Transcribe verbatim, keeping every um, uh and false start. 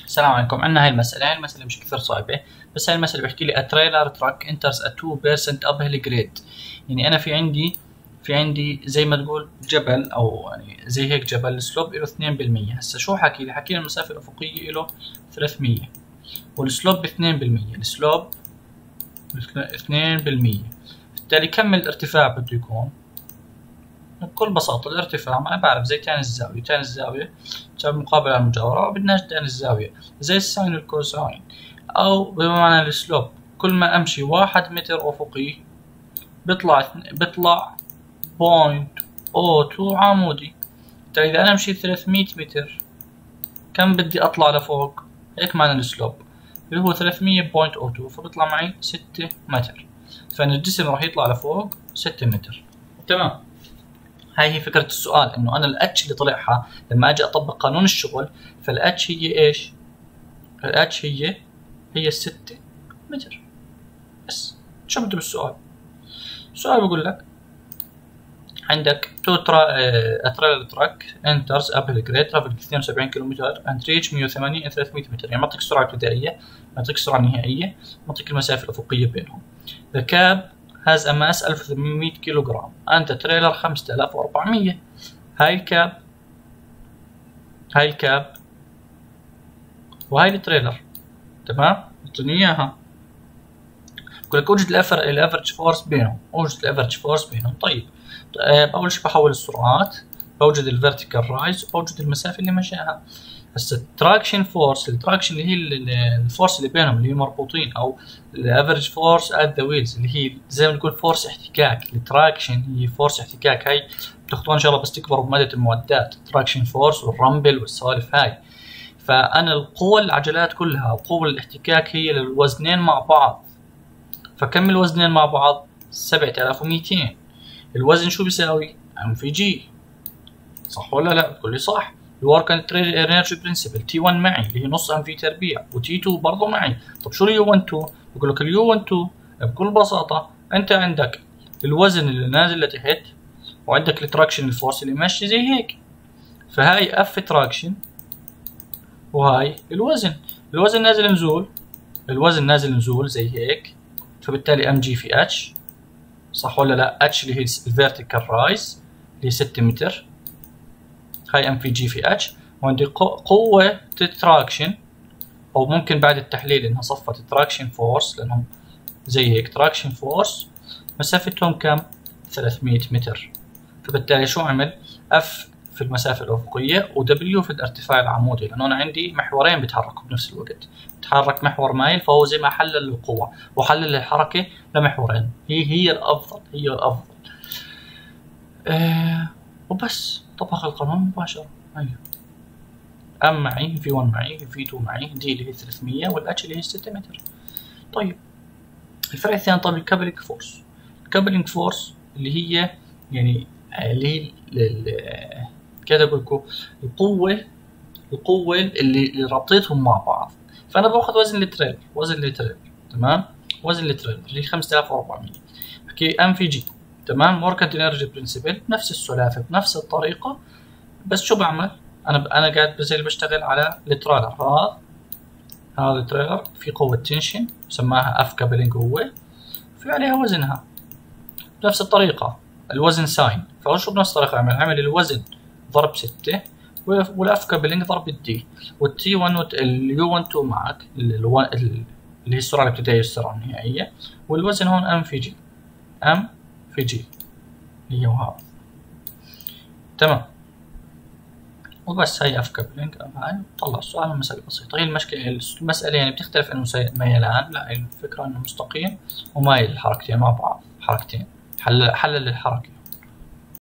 السلام عليكم. عندنا هاي المسألة، هاي المسألة مش كثير صعبة، بس هاي المسألة بحكي لي a trailer truck enters a two percent uphill grade. يعني أنا في عندي في عندي زي ما تقول جبل أو يعني زي هيك جبل، السلوب له اثنين بالمية. هسا شو حكي لي؟ حكي لي المسافة الأفقية له ثلاثمية والسلوب اثنين بالمية، السلوب اثنين بالمية، بالتالي كم الارتفاع بده يكون؟ بكل بساطة الارتفاع ما أنا بعرف زي تان الزاوية، تان الزاوية تساوي مقابلة المجاورة، وبدناش تان الزاوية زي الساين والكوساين، أو بمعنى السلوب كل ما أمشي واحد متر أفقي بيطلع بيطلع بوينت أو تو عمودي. طيب إذا أنا مشيت ثلاثمية متر كم بدي أطلع لفوق؟ هيك معنى السلوب اللي هو ثلاثمية بوينت أو تو، فبيطلع معي ستة متر، فإن الجسم راح يطلع لفوق ستة متر. تمام. هاي هي فكرة السؤال، انه انا الاتش اللي طلعها لما اجي اطبق قانون الشغل، فالاتش هي ايش؟ الاتش هي هي الستة متر. بس شو بده بالسؤال؟ السؤال بقول لك عندك تو ترا تراك انترز ابل جريد ترافل اثنين وسبعين كيلومتر اند ريتش مية وثمانين ثلاثمية متر، يعني معطيك السرعة الابتدائية، معطيك السرعة النهائية، معطيك المسافة الأفقية بينهم. The cab has a mass ألف وثمانمية كيلوغرام and the trailer خمسة آلاف وأربعمية. هاي الكاب هاي الكاب وهاي التريلر. تمام؟ اعطيني اياها. بقول لك اوجد الافرج فورس بينهم، اوجد الافرج فورس بينهم. طيب اول شيء بحول السرعات، بوجد الفيرتيكال رايز، بوجد المسافه اللي مشاها. هسه التراكشن فورس، التراكشن اللي هي الفورس اللي بينهم اللي هي مربوطين، او الافرج فورس ات ذا ويلز اللي هي زي ما نقول فورس احتكاك. التراكشن هي فورس احتكاك، هاي بتاخذوها ان شاء الله بس تكبروا بماده المعدات، التراكشن فورس والرامبل والسوالف هاي. فانا القوه العجلات كلها وقوه الاحتكاك هي للوزنين مع بعض، فكم الوزنين مع بعض؟ سبعة آلاف ومئتين. الوزن شو بيساوي؟ ام في جي، صح ولا لا؟ بتقول لي صح. الورك اند انرجي برنسبل تي واحد معي اللي هي نص ام في تربيع، وتي اثنين برضه معي. طب شو اليو واحد اثنين؟ بقول لك اليو واحد اثنين بكل بساطه انت عندك الوزن اللي نازل لتحت، وعندك التراكشن الفورس اللي ماشي زي هيك، فهاي اف تراكشن وهاي الوزن. الوزن نازل نزول، الوزن نازل نزول زي هيك، فبالتالي ام جي في اتش، صح ولا لا؟ اتش اللي هي الفيرتيكال رايز اللي هي ستة متر، هاي ام في جي في اتش، وعندي قوة تراكشن، او ممكن بعد التحليل انها صفت تراكشن فورس لانهم زي هيك تراكشن فورس، مسافتهم كم؟ ثلاثمية متر. فبالتالي شو عمل؟ اف في المسافة الأفقية ودبليو في الارتفاع العمودي، لأنه أنا عندي محورين بيتحركوا بنفس الوقت، بتحرك محور مايل فهو زي ما حلل القوة وحلل الحركة لمحورين، هي هي الأفضل، هي الأفضل. أه وبس طبق القانون مباشرة. أيوه، أم معي، في واحد معي، في اثنين معي، دي اللي هي ثلاثمية والاتش اللي هي ستة متر. طيب الفرق الثاني، طيب الكابلينج فورس. الكابلينج فورس اللي هي يعني اللي هي كده بقول لكم القوة القوة اللي, اللي ربطتهم مع بعض. فأنا باخذ وزن التريلر، وزن التريلر تمام، وزن التريلر اللي هي خمسة آلاف وأربعمية، بحكي ام في جي تمام، ورك اند انرجي برنسبل نفس السلافة بنفس الطريقة. بس شو بعمل؟ أنا أنا قاعد زي اللي بشتغل على التريلر، هذا هذا التريلر في قوة تنشن سماها اف كابلينج، هو في عليها وزنها بنفس الطريقة، الوزن ساين، فشو بنفس الطريقة عمل عمل الوزن ضرب ستة والاف كابلينج ضرب الدي، والتي واحد اليو واحد اثنين معك اللي هي السرعة الابتدائية والسرعة النهائية، والوزن هون ام في جي، ام في جي اللي هو هذا. تمام. وبس هي اف كابلينج هاي. طلع السؤال، المسألة بسيطة. هي المشكلة المسألة يعني بتختلف انه ميلان، لا الفكرة انه مستقيم ومايل الحركتين مع بعض، حركتين حلل حلل الحركة.